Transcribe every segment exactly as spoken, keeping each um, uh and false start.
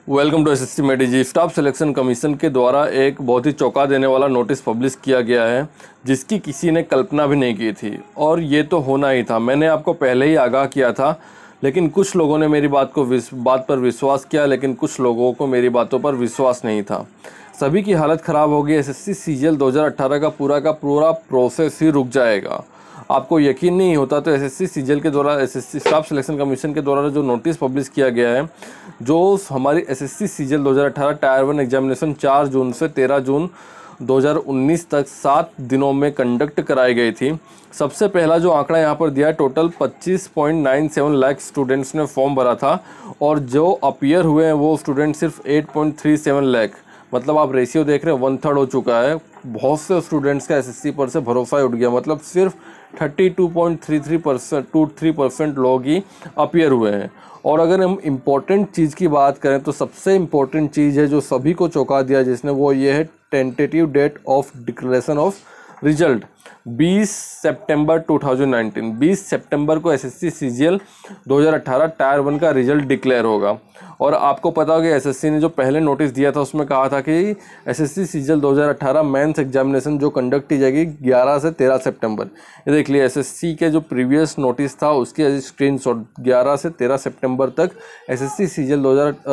Welcome to SSC made easy. Staff selection commission के द्वारा एक बहुत ही चौंका देने वाला नोटिस पब्लिश किया गया है, जिसकी किसी ने कल्पना भी नहीं की थी और ये तो होना ही था। मैंने आपको पहले ही आगाह किया था, लेकिन कुछ लोगों ने मेरी बात को बात पर विश्वास किया, लेकिन कुछ लोगों को मेरी बातों पर विश्वास नहीं था। सभी की हालत ख़राब हो गई। एसएससी सीजीएल दो हज़ार अठारह का पूरा का पूरा प्रोसेस ही रुक जाएगा। आपको यकीन नहीं होता तो एसएससी सीजीएल के द्वारा एसएससी स्टाफ सिलेक्शन कमीशन के द्वारा जो नोटिस पब्लिश किया गया है, जो हमारी एसएससी सीजीएल दो हज़ार अठारह टायर वन एग्जामिनेशन चार जून से तेरह जून दो हज़ार उन्नीस तक सात दिनों में कंडक्ट कराई गई थी। सबसे पहला जो आंकड़ा यहाँ पर दिया है, टोटल पच्चीस point nine seven lakh students ने फॉर्म भरा था और जो अपीयर हुए हैं वो स्टूडेंट सिर्फ eight point three seven lakh, मतलब आप रेशियो देख रहे हैं वन थर्ड हो चुका है। बहुत से स्टूडेंट्स का एसएससी पर से भरोसा उठ गया, मतलब सिर्फ thirty two point three three percent two three percent लोग ही अपीयर हुए हैं। और अगर हम इम्पोर्टेंट चीज़ की बात करें तो सबसे इम्पोर्टेंट चीज़ है जो सभी को चौंका दिया जिसने, वो ये है tentative date of declaration of result. बीस सितंबर दो हज़ार उन्नीस बीस सितंबर को एसएससी सीजीएल दो हज़ार अठारह टायर वन का रिजल्ट डिक्लेयर होगा। और आपको पता होगा एसएससी ने जो पहले नोटिस दिया था उसमें कहा था कि एसएससी सीजीएल दो हज़ार अठारह मेंस एग्जामिनेशन जो कंडक्ट की जाएगी ग्यारह से तेरह सितंबर। ये देख लिए एसएससी के जो प्रीवियस नोटिस था उसके स्क्रीनशॉट, ग्यारह से तेरह सितंबर तक एसएससी सीजीएल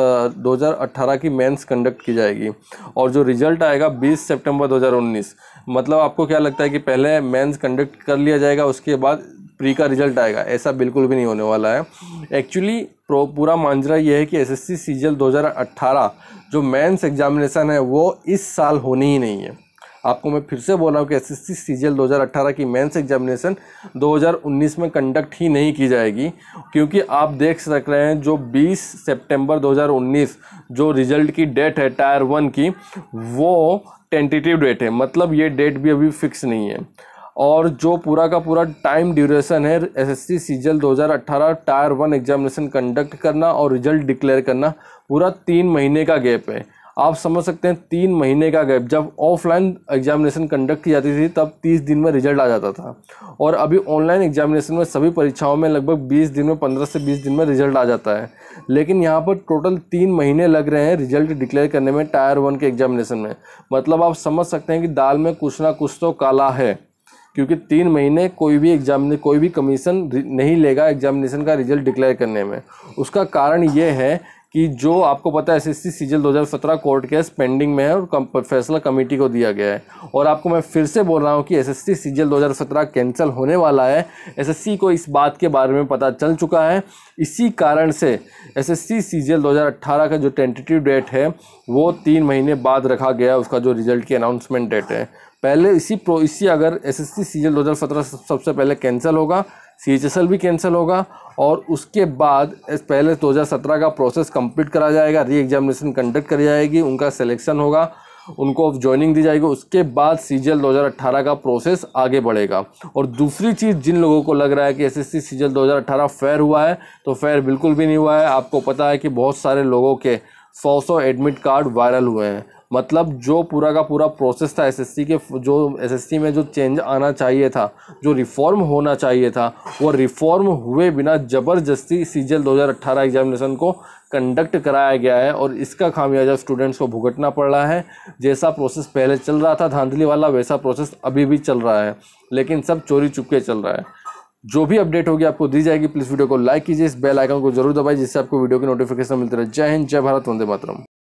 दो हज़ार अठारह की मेंस कंडक्ट की जाएगी और जो रिजल्ट आएगा बीस सितंबर दो हज़ार उन्नीस। मतलब आपको क्या लगता है कि पहले मेंस कंडक्ट कर लिया जाएगा उसके बाद प्री का रिजल्ट आएगा? ऐसा बिल्कुल भी नहीं होने वाला है। एक्चुअली पूरा मांजरा ये है कि एसएससी सीजीएल दो हज़ार अठारह जो मेंस एग्जामिनेशन है वो इस साल होनी ही नहीं है। आपको मैं फिर से बोल रहा हूँ कि एसएससी सीजीएल दो हज़ार अठारह की मेंस एग्जामिनेशन दो हज़ार उन्नीस में कंडक्ट ही नहीं की जाएगी, क्योंकि आप देख सक रहे हैं जो बीस सितंबर दो हज़ार उन्नीस जो रिजल्ट की डेट है टायर वन की, वो टेंटेटिव डेट है, मतलब ये डेट भी अभी फिक्स नहीं है। और जो पूरा का पूरा टाइम ड्यूरेशन है एसएससी सीजीएल दो हज़ार अठारह टायर वन एग्जामिनेशन कंडक्ट करना और रिजल्ट डिक्लेयर करना, पूरा तीन महीने का गैप है। आप समझ सकते हैं तीन महीने का गैप। जब ऑफलाइन एग्जामिनेशन कंडक्ट की जाती थी तब तीस दिन में रिजल्ट आ जाता था, और अभी ऑनलाइन एग्जामिनेशन में सभी परीक्षाओं में लगभग बीस दिन में पंद्रह से बीस दिन में रिजल्ट आ जाता है। लेकिन यहाँ पर टोटल तीन महीने लग रहे हैं रिजल्ट डिक्लेयर करने में टायर वन के एग्जामिनेशन में। मतलब आप समझ सकते हैं कि दाल में कुछ ना कुछ तो काला है, क्योंकि तीन महीने कोई भी एग्जाम कोई भी कमीशन नहीं लेगा एग्जामिनेशन का रिजल्ट डिक्लेयर करने में। उसका कारण ये है कि जो आपको पता है एसएससी सीजीएल दो हज़ार सत्रह कोर्ट केस पेंडिंग में है और फैसला कमेटी को दिया गया है। और आपको मैं फिर से बोल रहा हूँ कि एसएससी सीजीएल दो हज़ार सत्रह कैंसिल होने वाला है। एसएससी को इस बात के बारे में पता चल चुका है। इसी कारण से एसएससी सीजीएल दो हज़ार अठारह का जो टेंटेटिव डेट है वो तीन महीने बाद रखा गया है, उसका जो रिजल्ट की अनाउंसमेंट डेट है। पहले इसी प्रो इसी अगर एसएससी सीजीएल दो हज़ार सत्रह सबसे पहले कैंसिल होगा, सीएचएसएल भी कैंसिल होगा, और उसके बाद पहले दो हज़ार सत्रह का प्रोसेस कंप्लीट करा जाएगा, री एग्जामिनेशन कंडक्ट करी जाएगी, उनका सिलेक्शन होगा, उनको ज्वाइनिंग दी जाएगी, उसके बाद सीजीएल दो हज़ार अठारह का प्रोसेस आगे बढ़ेगा। और दूसरी चीज़, जिन लोगों को लग रहा है कि एसएससी सीजीएल दो हज़ार अठारह फेयर हुआ है, तो फेयर बिल्कुल भी नहीं हुआ है। आपको पता है कि बहुत सारे लोगों के सौ सौ एडमिट कार्ड वायरल हुए हैं। मतलब जो पूरा का पूरा प्रोसेस था एसएससी के, जो एसएससी में जो चेंज आना चाहिए था, जो रिफॉर्म होना चाहिए था, वो रिफॉर्म हुए बिना ज़बरदस्ती सीजीएल दो हज़ार अठारह एग्जामिनेशन को कंडक्ट कराया गया है और इसका खामियाजा स्टूडेंट्स को भुगतना पड़ रहा है। जैसा प्रोसेस पहले चल रहा था धांधली वाला, वैसा प्रोसेस अभी भी चल रहा है, लेकिन सब चोरी चुपके चल रहा है। जो भी अपडेट होगी आपको दी जाएगी। प्लीज़ वीडियो को लाइक कीजिए, इस बेल आइकन को जरूर दबाइए जिससे आपको वीडियो की नोटिफिकेशन मिलती रहे। जय हिंद, जय भारत, वंदे मातरम।